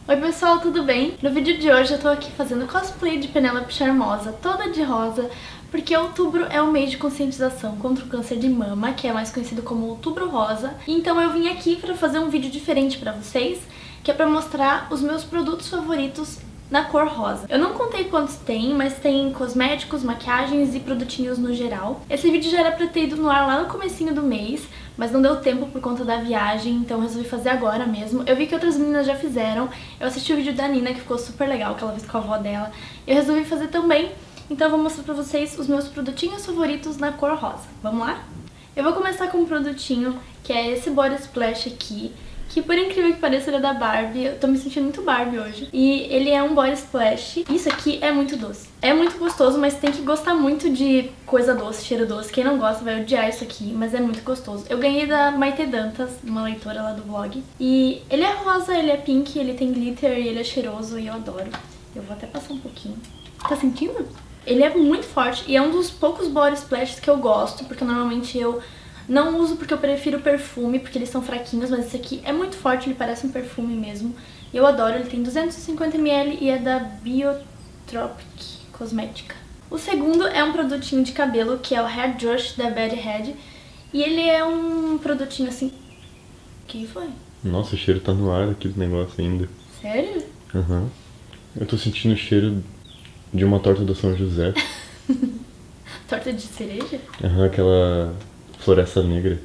Oi pessoal, tudo bem? No vídeo de hoje eu tô aqui fazendo cosplay de Penélope Charmosa, toda de rosa, porque outubro é o mês de conscientização contra o câncer de mama, que é mais conhecido como Outubro Rosa. Então eu vim aqui pra fazer um vídeo diferente pra vocês, que é pra mostrar os meus produtos favoritos na cor rosa. Eu não contei quantos tem, mas tem cosméticos, maquiagens e produtinhos no geral. Esse vídeo já era pra ter ido no ar lá no comecinho do mês, mas não deu tempo por conta da viagem, então eu resolvi fazer agora mesmo. Eu vi que outras meninas já fizeram, eu assisti o vídeo da Nina, que ficou super legal, que ela fez com a avó dela. Eu resolvi fazer também, então eu vou mostrar pra vocês os meus produtinhos favoritos na cor rosa. Vamos lá? Eu vou começar com um produtinho, que é esse Body Splash aqui, que por incrível que pareça ele é da Barbie. Eu tô me sentindo muito Barbie hoje. E ele é um Body Splash. Isso aqui é muito doce. É muito gostoso, mas tem que gostar muito de coisa doce, cheiro doce. Quem não gosta vai odiar isso aqui, mas é muito gostoso. Eu ganhei da Maite Dantas, uma leitora lá do blog. E ele é rosa, ele é pink, ele tem glitter e ele é cheiroso e eu adoro. Eu vou até passar um pouquinho. Tá sentindo? Ele é muito forte e é um dos poucos Body Splashes que eu gosto, porque normalmente eu não uso porque eu prefiro perfume, porque eles são fraquinhos, mas esse aqui é muito forte, ele parece um perfume mesmo. E eu adoro, ele tem 250 ml e é da Biotropic Cosmética. O segundo é um produtinho de cabelo, que é o Hair Brush da Bad Head. E ele é um produtinho assim... O que foi? Nossa, o cheiro tá no ar aqui do negócio ainda. Sério? Aham. Eu tô sentindo o cheiro de uma torta do São José. Torta de cereja? Aham, aquela... Floresta Negra.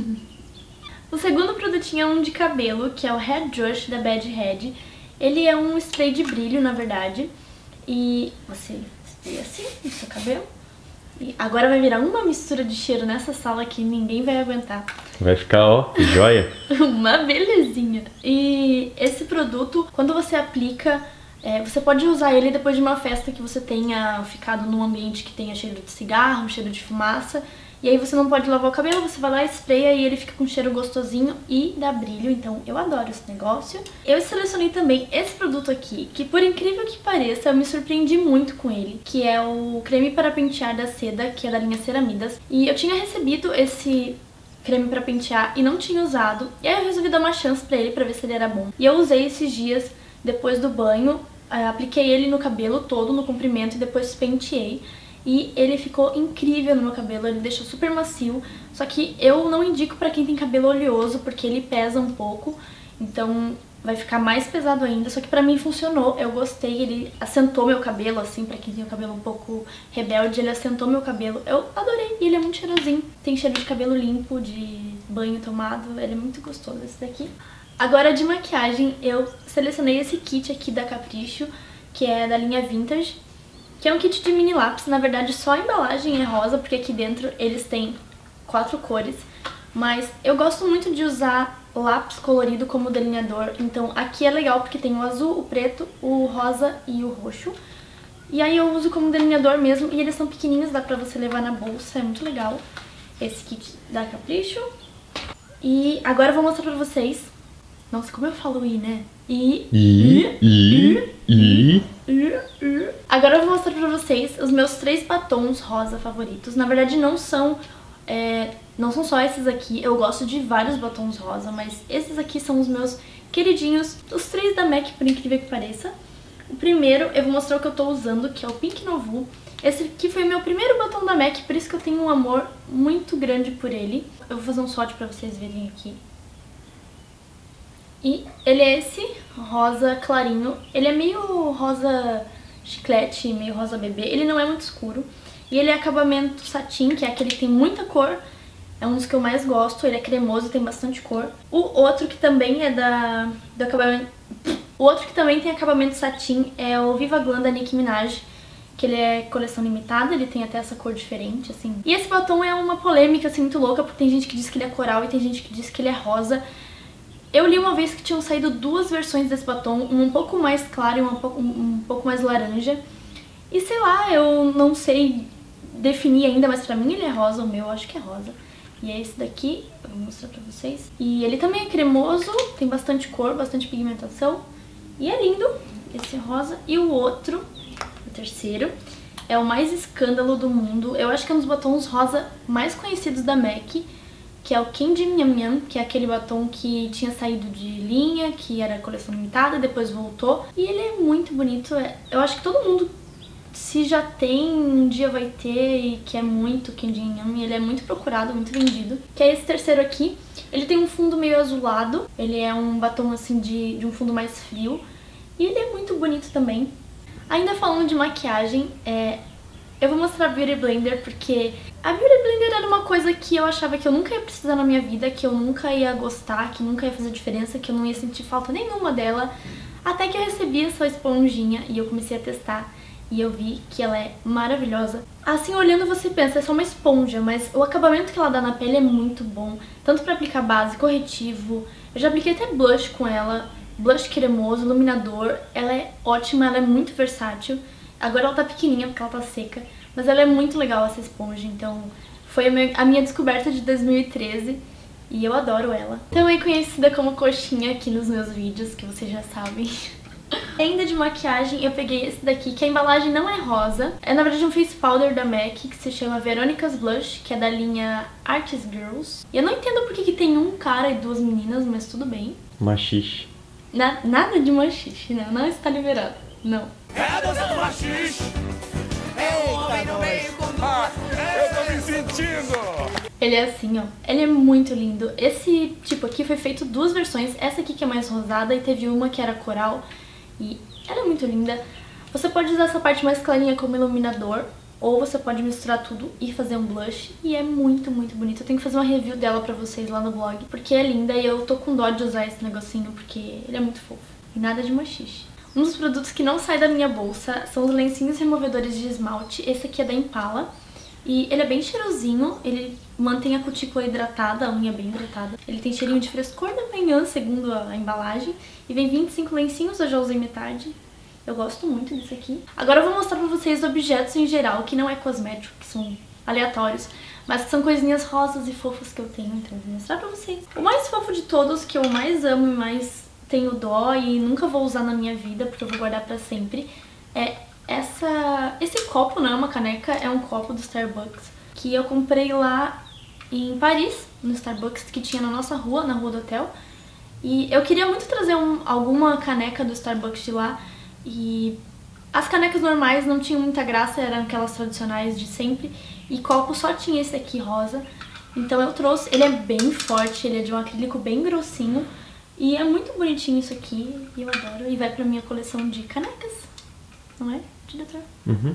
O segundo produtinho é um de cabelo, que é o Hair Brush da Bad Head. Ele é um spray de brilho, na verdade. E você spray assim no seu cabelo. E agora vai virar uma mistura de cheiro nessa sala que ninguém vai aguentar. Vai ficar, ó, joia. Uma belezinha. E esse produto, quando você aplica... você pode usar ele depois de uma festa que você tenha ficado num ambiente que tenha cheiro de cigarro, cheiro de fumaça. E aí você não pode lavar o cabelo, você vai lá, espreia e ele fica com um cheiro gostosinho e dá brilho. Então eu adoro esse negócio. Eu selecionei também esse produto aqui, que por incrível que pareça, eu me surpreendi muito com ele. Que é o creme para pentear da Seda, que é da linha Ceramidas. E eu tinha recebido esse creme para pentear e não tinha usado. E aí eu resolvi dar uma chance pra ele, pra ver se ele era bom. E eu usei esses dias depois do banho, apliquei ele no cabelo todo, no comprimento, e depois penteei. E ele ficou incrível no meu cabelo, ele deixou super macio. Só que eu não indico pra quem tem cabelo oleoso, porque ele pesa um pouco. Então vai ficar mais pesado ainda. Só que pra mim funcionou, eu gostei. Ele assentou meu cabelo, assim, pra quem tem o cabelo um pouco rebelde. Ele assentou meu cabelo, eu adorei. E ele é muito cheirosinho, tem cheiro de cabelo limpo, de banho tomado. Ele é muito gostoso esse daqui. Agora de maquiagem, eu selecionei esse kit aqui da Capricho, que é da linha Vintage, que é um kit de mini lápis. Na verdade só a embalagem é rosa, porque aqui dentro eles têm 4 cores. Mas eu gosto muito de usar lápis colorido como delineador, então aqui é legal porque tem o azul, o preto, o rosa e o roxo. E aí eu uso como delineador mesmo, e eles são pequenininhos, dá pra você levar na bolsa, é muito legal esse kit da Capricho. E agora eu vou mostrar pra vocês. Nossa, como eu falo né? Agora eu vou mostrar pra vocês os meus 3 batons rosa favoritos. Na verdade não são só esses aqui, eu gosto de vários batons rosa, mas esses aqui são os meus queridinhos, os 3 da MAC, por incrível que pareça. O primeiro eu vou mostrar o que eu tô usando, que é o Pink Novu. Esse aqui foi o meu primeiro batom da MAC, por isso que eu tenho um amor muito grande por ele. Eu vou fazer um swatch pra vocês verem aqui. E ele é esse rosa clarinho, ele é meio rosa chiclete, meio rosa bebê, ele não é muito escuro. E ele é acabamento satin, que é aquele que tem muita cor, é um dos que eu mais gosto, ele é cremoso, tem bastante cor. O outro que também é do acabamento... O outro que também tem acabamento satin é o Viva Glam da Nicki Minaj, que ele é coleção limitada, ele tem até essa cor diferente, assim. E esse batom é uma polêmica, assim, muito louca, porque tem gente que diz que ele é coral e tem gente que diz que ele é rosa. Eu li uma vez que tinham saído 2 versões desse batom, um pouco mais claro e um pouco mais laranja. E sei lá, eu não sei definir ainda, mas pra mim ele é rosa, o meu eu acho que é rosa. E é esse daqui, eu vou mostrar pra vocês. E ele também é cremoso, tem bastante cor, bastante pigmentação. E é lindo, esse rosa. E o outro, o terceiro, é o mais escândalo do mundo. Eu acho que é um dos batons rosa mais conhecidos da MAC, que é o Candy Nham Nham, que é aquele batom que tinha saído de linha, que era coleção limitada, depois voltou. E ele é muito bonito, eu acho que todo mundo, se já tem, um dia vai ter e quer muito Candy Nham Nham, ele é muito procurado, muito vendido. Que é esse terceiro aqui, ele tem um fundo meio azulado, ele é um batom assim de um fundo mais frio. E ele é muito bonito também. Ainda falando de maquiagem, eu vou mostrar a Beauty Blender porque a Beauty Blender era uma coisa que eu achava que eu nunca ia precisar na minha vida, que eu nunca ia gostar, que nunca ia fazer diferença, que eu não ia sentir falta nenhuma dela. Até que eu recebi essa esponjinha e eu comecei a testar e eu vi que ela é maravilhosa. Assim, olhando você pensa, é só uma esponja, mas o acabamento que ela dá na pele é muito bom. Tanto pra aplicar base, corretivo, eu já apliquei até blush com ela. Blush cremoso, iluminador, ela é ótima, ela é muito versátil. Agora ela tá pequenininha porque ela tá seca, mas ela é muito legal essa esponja, então foi a minha descoberta de 2013 e eu adoro ela. Também conhecida como coxinha aqui nos meus vídeos, que vocês já sabem. Ainda de maquiagem, eu peguei esse daqui, que a embalagem não é rosa. É na verdade um face powder da MAC, que se chama Veronica's Blush, que é da linha Artist Girls. E eu não entendo porque que tem um cara e duas meninas, mas tudo bem. Machixe. Nada de machixe, né? Não está liberado. Não. É a dança do machixe. É um homem no meio com eu tô me sentindo. Ele é assim, ó. Ele é muito lindo. Esse tipo aqui foi feito duas versões. Essa aqui que é mais rosada e teve uma que era coral. E ela é muito linda. Você pode usar essa parte mais clarinha como iluminador. Ou você pode misturar tudo e fazer um blush. E é muito, muito bonito. Eu tenho que fazer uma review dela pra vocês lá no blog. Porque é linda e eu tô com dó de usar esse negocinho. Porque ele é muito fofo. E nada de machixe. Um dos produtos que não sai da minha bolsa são os lencinhos removedores de esmalte. Esse aqui é da Impala. E ele é bem cheirosinho. Ele mantém a cutícula hidratada, a unha bem hidratada. Ele tem cheirinho de frescor da manhã, segundo a embalagem. E vem 25 lencinhos, eu já usei metade. Eu gosto muito desse aqui. Agora eu vou mostrar pra vocês objetos em geral, que não é cosmético, que são aleatórios, mas que são coisinhas rosas e fofas que eu tenho, então eu vou mostrar pra vocês. O mais fofo de todos, que eu mais amo e mais tenho dó e nunca vou usar na minha vida, porque eu vou guardar pra sempre, é esse copo, não é uma caneca, é um copo do Starbucks, que eu comprei lá em Paris, no Starbucks, que tinha na nossa rua, na rua do hotel. E eu queria muito trazer alguma caneca do Starbucks de lá. E as canecas normais não tinham muita graça, eram aquelas tradicionais de sempre. E copo só tinha esse aqui rosa. Então eu trouxe, ele é bem forte, ele é de um acrílico bem grossinho. E é muito bonitinho isso aqui, e eu adoro. E vai pra minha coleção de canecas, não é, diretor? Uhum.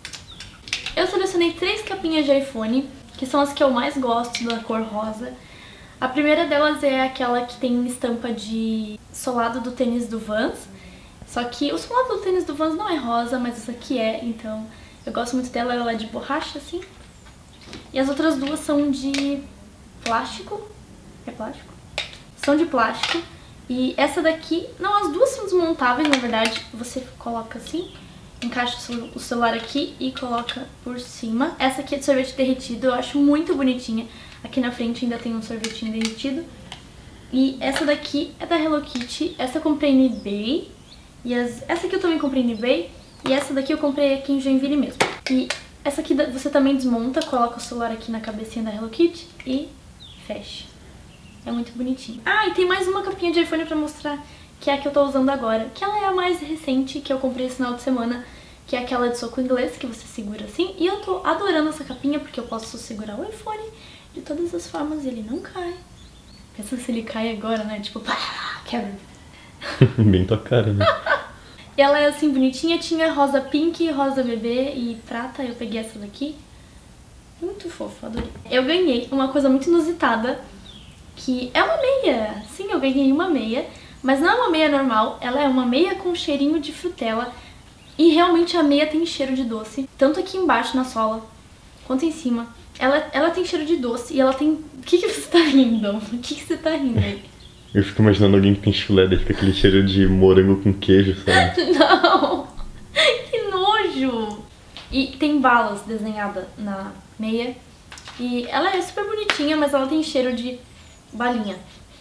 Eu selecionei 3 capinhas de iPhone, que são as que eu mais gosto, da cor rosa. A primeira delas é aquela que tem estampa de solado do tênis do Vans. Só que o solado do tênis do Vans não é rosa, mas essa aqui é, então eu gosto muito dela, ela é de borracha, assim. E as outras duas são de plástico. É plástico? São de plástico. E essa daqui, não, as duas são desmontáveis, na verdade. Você coloca assim, encaixa o celular aqui e coloca por cima. Essa aqui é de sorvete derretido, eu acho muito bonitinha. Aqui na frente ainda tem um sorvetinho derretido. E essa daqui é da Hello Kitty, essa eu comprei no eBay. E essa aqui eu também comprei no eBay. E essa daqui eu comprei aqui em Joinville mesmo. E essa aqui você também desmonta, coloca o celular aqui na cabecinha da Hello Kitty e fecha. É muito bonitinho. Ah, e tem mais uma capinha de iPhone pra mostrar, que é a que eu tô usando agora. Que ela é a mais recente, que eu comprei esse final de semana, que é aquela de soco inglês, que você segura assim. E eu tô adorando essa capinha, porque eu posso segurar o iPhone de todas as formas e ele não cai. Pensa se ele cai agora, né? Tipo, pá, quebra. Bem tua cara, né? E ela é assim bonitinha, tinha rosa pink, rosa bebê e prata, eu peguei essa daqui. Muito fofo, adorei. Eu ganhei uma coisa muito inusitada, que é uma meia. Sim, eu ganhei uma meia, mas não é uma meia normal, ela é uma meia com cheirinho de frutela. E realmente a meia tem cheiro de doce, tanto aqui embaixo na sola, quanto em cima. Ela tem cheiro de doce e ela tem... O que você tá rindo? O que você tá rindo aí? Eu fico imaginando alguém que tem chulé, daí fica aquele cheiro de morango com queijo, sabe? Não! Que nojo! E tem balas desenhadas na meia. E ela é super bonitinha, mas ela tem cheiro de balinha.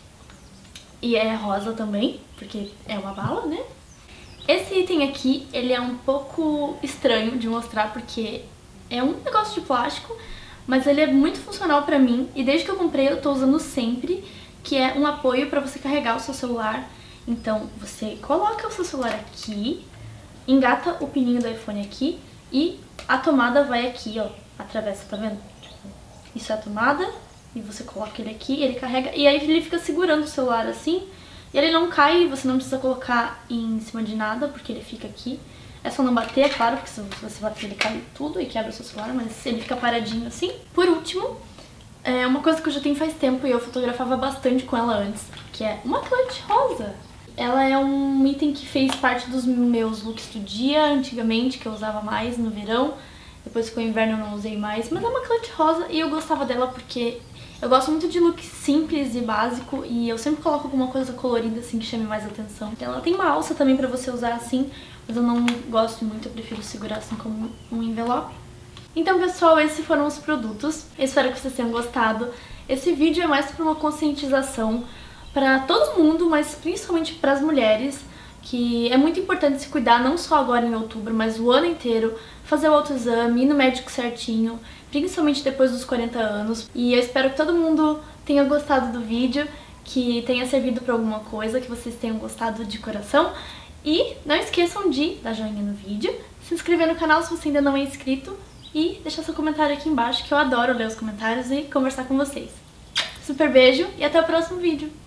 E é rosa também, porque é uma bala, né? Esse item aqui, ele é um pouco estranho de mostrar, porque é um negócio de plástico, mas ele é muito funcional pra mim e desde que eu comprei eu tô usando sempre, que é um apoio pra você carregar o seu celular. Então você coloca o seu celular aqui, engata o pininho do iPhone aqui e a tomada vai aqui, ó, atravessa, tá vendo? Isso é a tomada e você coloca ele aqui, ele carrega e aí ele fica segurando o celular assim e ele não cai, você não precisa colocar em cima de nada porque ele fica aqui. É só não bater, é claro, porque se você bater ele cai tudo e quebra o seu celular, mas ele fica paradinho assim. Por último, uma coisa que eu já tenho faz tempo e eu fotografava bastante com ela antes, que é uma clutch rosa. Ela é um item que fez parte dos meus looks do dia, antigamente, que eu usava mais no verão. Depois que foi inverno eu não usei mais, mas é uma clutch rosa e eu gostava dela porque eu gosto muito de look simples e básico e eu sempre coloco alguma coisa colorida assim que chame mais atenção. Ela tem uma alça também pra você usar assim, mas eu não gosto muito, eu prefiro segurar assim como um envelope. Então pessoal, esses foram os produtos, eu espero que vocês tenham gostado. Esse vídeo é mais para uma conscientização para todo mundo, mas principalmente para as mulheres, que é muito importante se cuidar não só agora em outubro, mas o ano inteiro, fazer o autoexame, ir no médico certinho, principalmente depois dos 40 anos. E eu espero que todo mundo tenha gostado do vídeo, que tenha servido para alguma coisa, que vocês tenham gostado de coração. E não esqueçam de dar joinha no vídeo, se inscrever no canal se você ainda não é inscrito e deixar seu comentário aqui embaixo, que eu adoro ler os comentários e conversar com vocês. Super beijo e até o próximo vídeo!